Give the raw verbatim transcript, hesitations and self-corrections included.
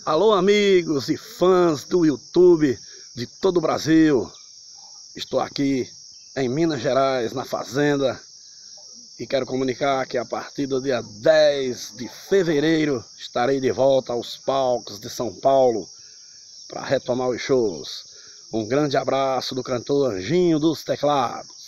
Alô amigos e fãs do YouTube de todo o Brasil. Estou aqui em Minas Gerais, na fazenda, e quero comunicar que a partir do dia dez de fevereiro estarei de volta aos palcos de São Paulo para retomar os shows. Um grande abraço do cantor Anjinho dos Teclados.